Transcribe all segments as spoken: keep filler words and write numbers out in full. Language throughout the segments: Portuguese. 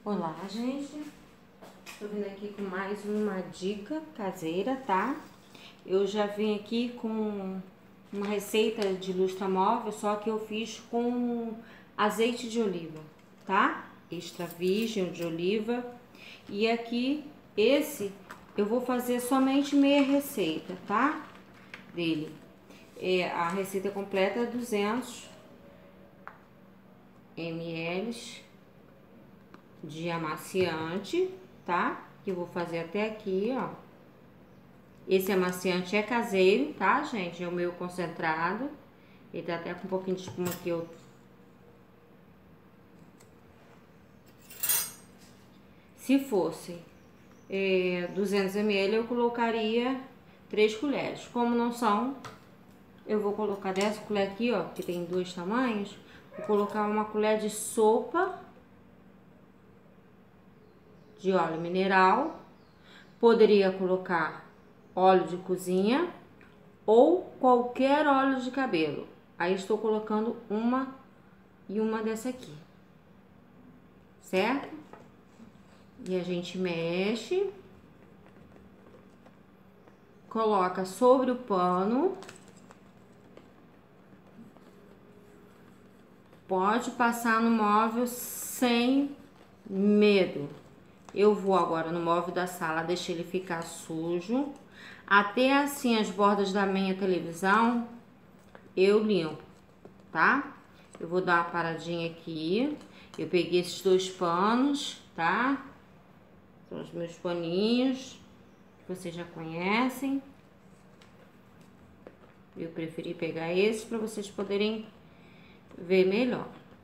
Olá, gente, tô vindo aqui com mais uma dica caseira, tá? Eu já vim aqui com uma receita de lustramóvel, só que eu fiz com azeite de oliva, tá? Extra virgem de oliva. E aqui, esse, eu vou fazer somente meia receita, tá? Dele. É, a receita completa é duzentos mililitros de amaciante, tá? Que eu vou fazer até aqui, ó. Esse amaciante é caseiro, tá, gente? É o meu concentrado. Ele tá até com um pouquinho de espuma aqui, eu... Se fosse é, duzentos mililitros, eu colocaria três colheres. Como não são, eu vou colocar dessa colher aqui, ó, que tem dois tamanhos. Vou colocar uma colher de sopa de óleo mineral. Poderia colocar óleo de cozinha ou qualquer óleo de cabelo. Aí estou colocando uma e uma dessa aqui, certo? E a gente mexe, coloca sobre o pano. Pode passar no móvel sem medo. Eu vou agora no móvel da sala, deixar ele ficar sujo. Até assim as bordas da minha televisão, eu limpo, tá? Eu vou dar uma paradinha aqui. Eu peguei esses dois panos, tá? São os meus paninhos, que vocês já conhecem. Eu preferi pegar esses para vocês poderem ver melhor.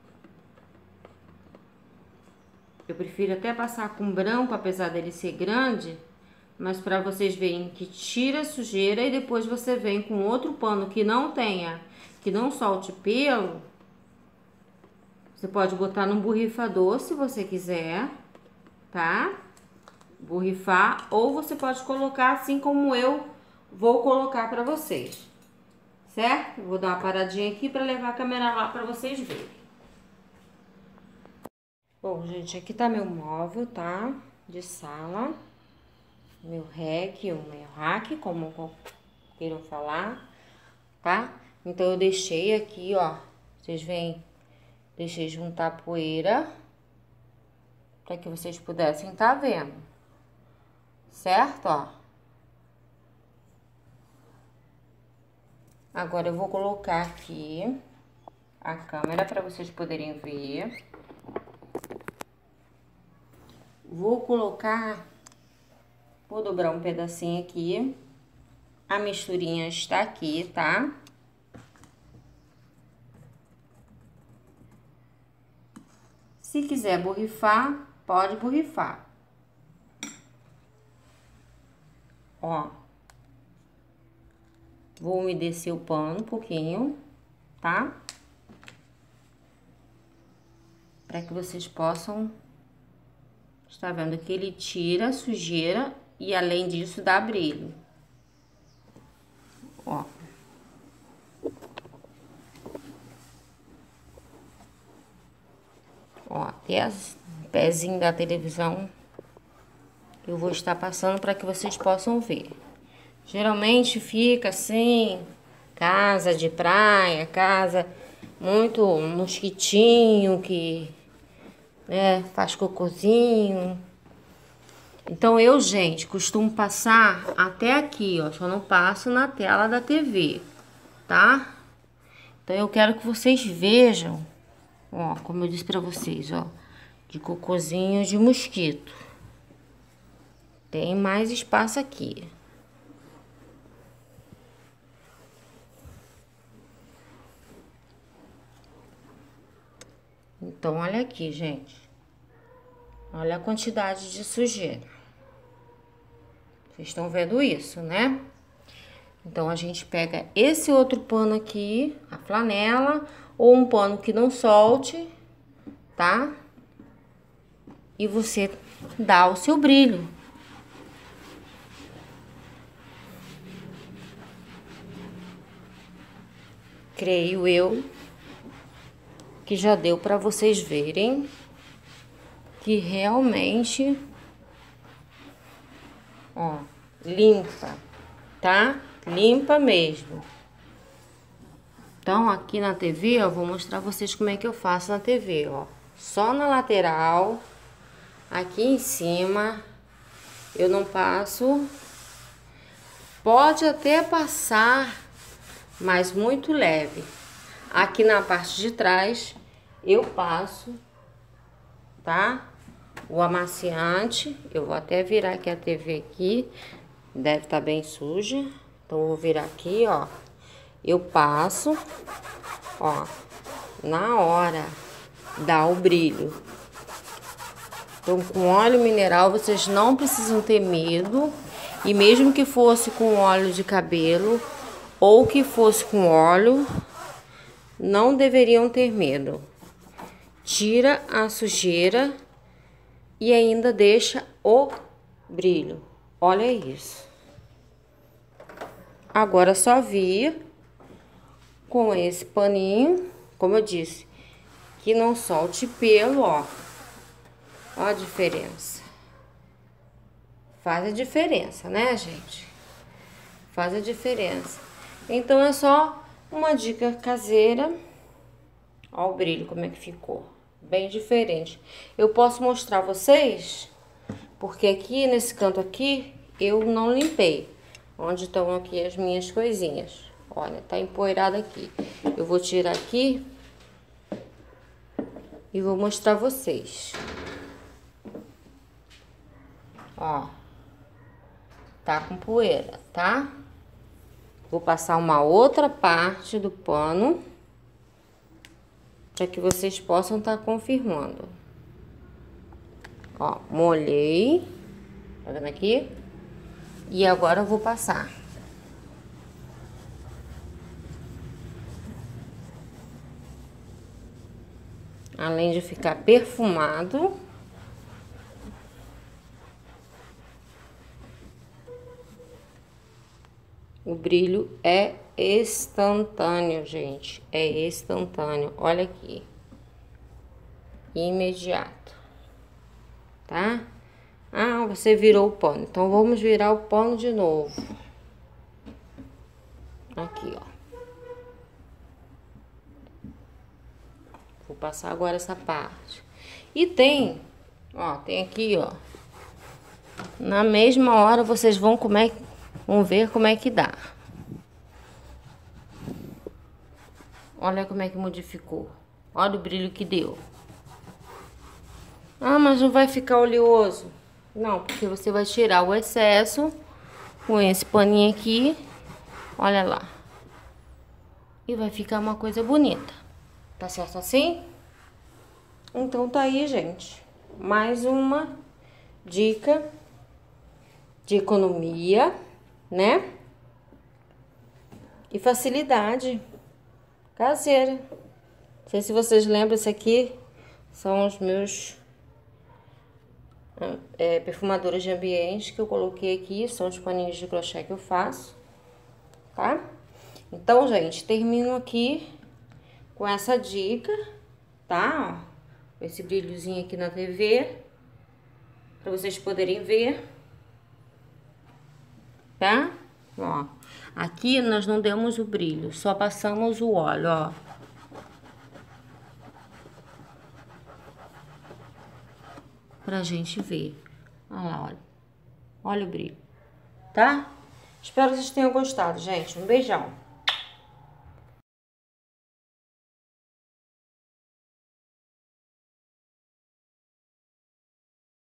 Eu prefiro até passar com branco, apesar dele ser grande, mas para vocês verem que tira a sujeira e depois você vem com outro pano que não tenha, que não solte pelo. Você pode botar num borrifador se você quiser, tá? Borrifar, ou você pode colocar assim como eu vou colocar para vocês, certo? Vou dar uma paradinha aqui para levar a câmera lá para vocês verem. Bom, gente, aqui tá meu móvel, tá? De sala. Meu rack, o meu rack, como queiram falar, tá? Então, eu deixei aqui, ó. Vocês veem, deixei juntar a poeira para que vocês pudessem tá vendo, certo? Ó. Agora, eu vou colocar aqui a câmera para vocês poderem ver. Vou colocar, vou dobrar um pedacinho aqui. A misturinha está aqui, tá? Se quiser borrifar, pode borrifar. Ó. Vou umedecer o pano um pouquinho, tá? Para que vocês possam estar vendo que ele tira a sujeira e, além disso, dá brilho. Ó. Ó, até os pezinhos da televisão eu vou estar passando para que vocês possam ver. Geralmente fica assim, casa de praia, casa muito mosquitinho que, né, faz cocôzinho. Então, eu, gente, costumo passar até aqui, ó, só não passo na tela da T V, tá? Então, eu quero que vocês vejam, ó, como eu disse pra vocês, ó, de cocôzinho de mosquito. Tem mais espaço aqui. Então, olha aqui, gente. Olha a quantidade de sujeira. Vocês estão vendo isso, né? Então, a gente pega esse outro pano aqui, a flanela, ou um pano que não solte, tá? E você dá o seu brilho. Creio eu que já deu para vocês verem que realmente, ó, limpa, tá? Limpa mesmo. Então, aqui na T V, eu vou mostrar vocês como é que eu faço na T V, ó. Só na lateral, aqui em cima, eu não passo. Pode até passar, mas muito leve. Aqui na parte de trás, eu passo, tá? O amaciante, eu vou até virar aqui a T V aqui, deve estar bem suja. Então, eu vou virar aqui, ó. Eu passo, ó, na hora, dá o brilho. Então, com óleo mineral, vocês não precisam ter medo. E mesmo que fosse com óleo de cabelo ou que fosse com óleo, não deveriam ter medo. Tira a sujeira e ainda deixa o brilho. Olha isso. Agora, só vir com esse paninho, como eu disse, que não solte pelo, ó. Ó a diferença. Faz a diferença, né, gente? Faz a diferença. Então, é só uma dica caseira. Ó o brilho, como é que ficou. Bem diferente. Eu posso mostrar vocês, porque aqui, nesse canto aqui, eu não limpei. Onde estão aqui as minhas coisinhas. Olha, tá empoeirado aqui. Eu vou tirar aqui e vou mostrar vocês. Ó, tá com poeira, tá? Vou passar uma outra parte do pano para que vocês possam estar confirmando. Ó, molhei. Tá vendo aqui? E agora eu vou passar. Além de ficar perfumado, o brilho é instantâneo, gente. É instantâneo. Olha aqui. Imediato. Tá? Ah, você virou o pano. Então, vamos virar o pano de novo. Aqui, ó. Vou passar agora essa parte. E tem, ó, tem aqui, ó. Na mesma hora, vocês vão, como é, vão ver como é que dá. Olha como é que modificou. Olha o brilho que deu. Ah, mas não vai ficar oleoso. Não, porque você vai tirar o excesso com esse paninho aqui. Olha lá. E vai ficar uma coisa bonita. Tá certo assim? Então tá aí, gente. Mais uma dica de economia, né? E facilidade caseira. Não sei se vocês lembram, esse aqui são os meus é, perfumadores de ambiente que eu coloquei aqui. São os paninhos de crochê que eu faço, tá? Então, gente, termino aqui com essa dica, tá? Ó, esse brilhozinho aqui na T V, pra vocês poderem ver, tá? Ó, aqui nós não demos o brilho, só passamos o óleo, ó. Pra gente ver. Olha lá, olha. Olha o brilho, tá? Espero que vocês tenham gostado, gente. Um beijão.